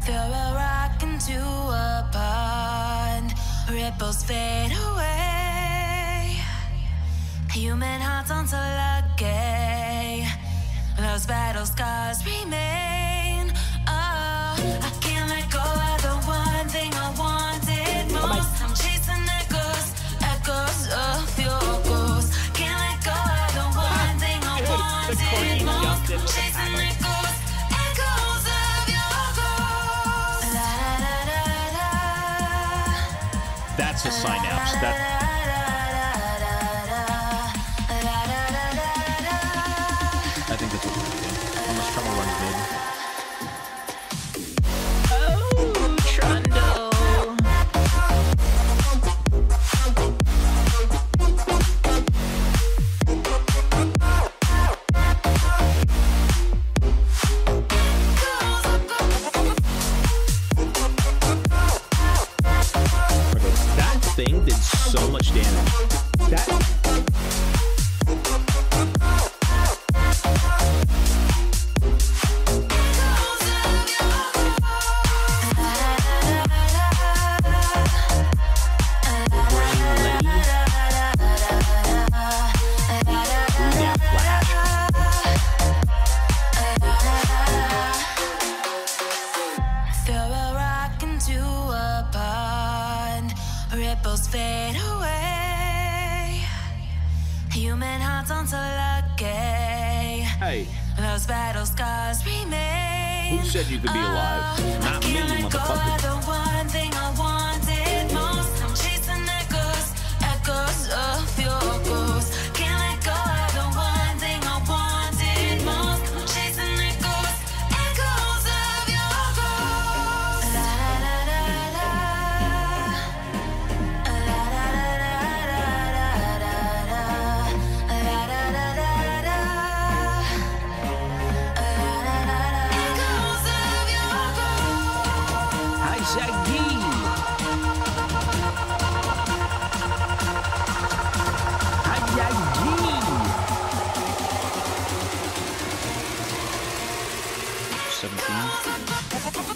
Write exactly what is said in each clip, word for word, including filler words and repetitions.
Throw a rock into a pond, ripples fade away. Human hearts aren't so lucky, those battle scars remain. Oh, I can't let go of the one thing I wanted most. I'm chasing echoes, echoes of your ghost. Can't let go of the one thing I wanted most. I'm chasing echoes, echoes of your ghost. La, da, da, da. That's a synapse. That. I think that's what we're doing. Unless Trundle runs mid. Oh, Trundle. Okay, that thing did so much damage. That. Ripples fade away. Human hearts aren't so lucky. Hey. Those battle scars remain. Who said you could be alive? Oh, Not me, motherfucker. The one thing I wanted most. I'm chasing echoes, echoes of your ghost. Can't let go of the one thing I wanted most. I'm chasing echoes, echoes of your ghost. La, da, da, da, da. La, da, da, da, da, da. La, da, da, da, da. La, da, da, da. Echoes of your ghost. Hi, Shaggy. Hi, Shaggy. seventeen.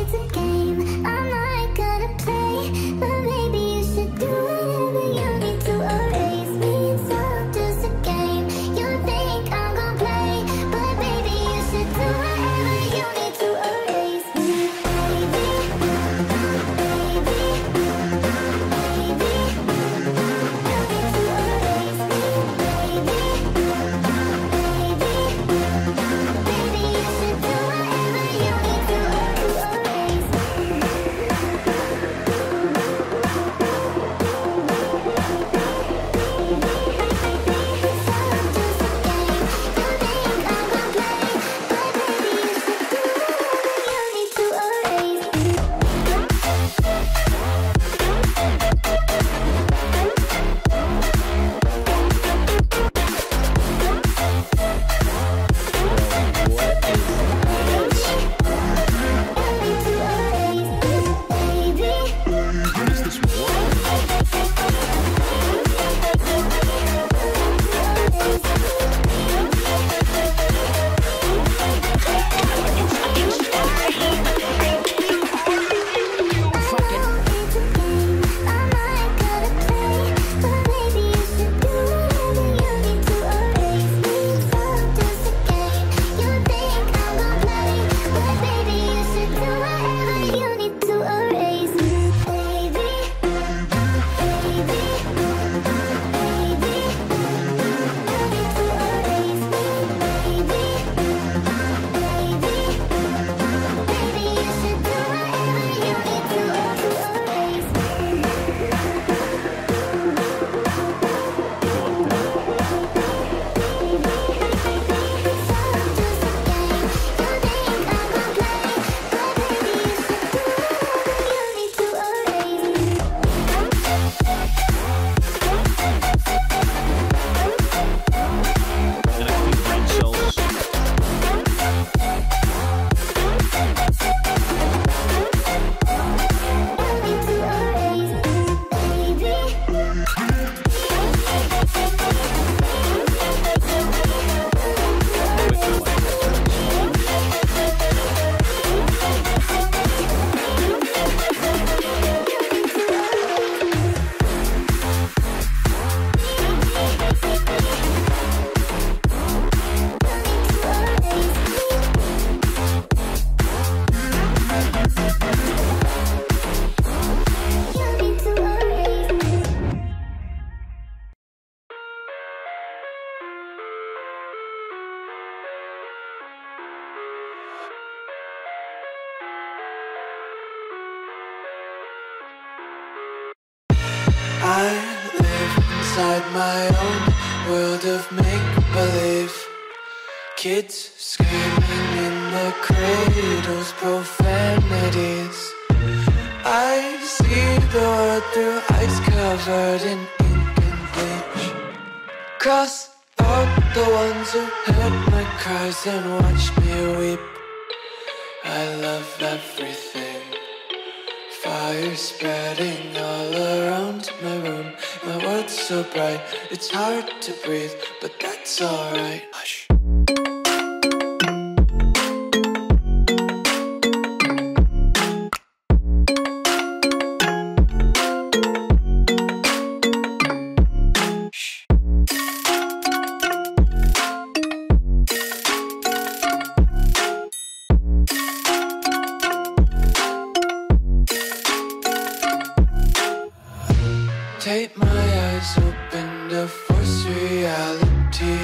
I live inside my own world of make-believe. Kids screaming in the cradles, profanities. I see the world through ice covered in ink and bleach. Cross out the ones who heard my cries and watched me weep. I love everything. Fire spreading all around my room. My world's so bright, it's hard to breathe, but that's alright. Hush. Take my eyes open to force reality.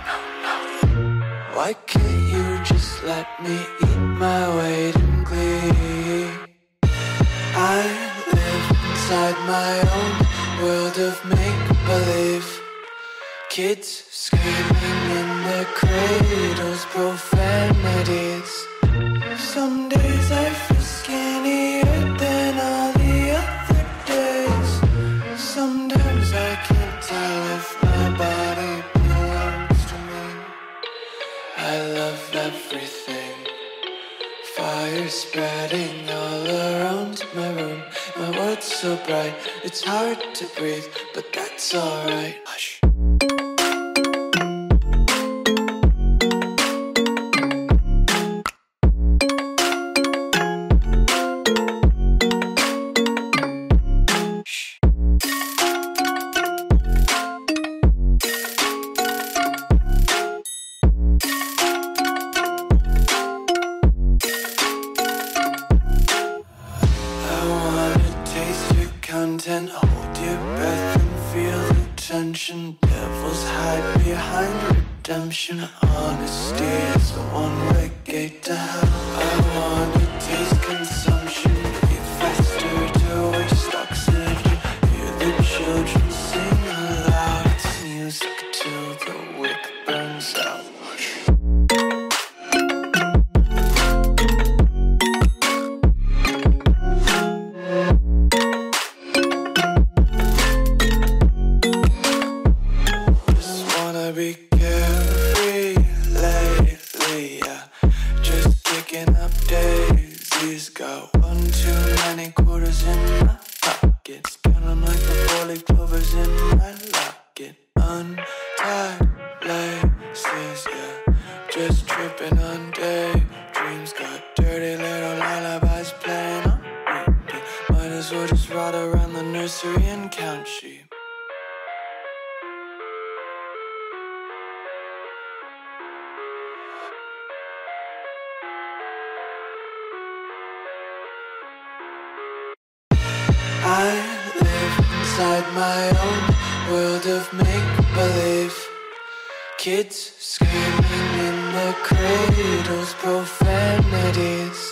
Why can't you just let me eat my weight in glee? I live inside my own world of make-believe. Kids screaming in their cradles, profanities. Some days I feel skinnier than all the other days. Sometimes I can't tell if my body belongs to me. I love everything. Fire spreading all around my room. My world's so bright, it's hard to breathe, but that's alright. Hush. content. Hold your breath and feel the tension. Devils hide behind redemption. Honesty is a one-way gate to hell. I wanna taste consumption. Breathe faster to waste oxygen. Hear the children sing aloud. It's music till the wick burns out. Be carefree lately, yeah. Just picking up daisies. Got one too many quarters in my pockets. Count 'em like the four-leaf clovers in my locket. Untied laces, yeah. Just tripping on daydreams. Got dirty little lullabies playing on repeat. Might as well just ride around the nursery and count sheep. I live inside my own world of make-believe. Kids screaming in their cradles, profanities.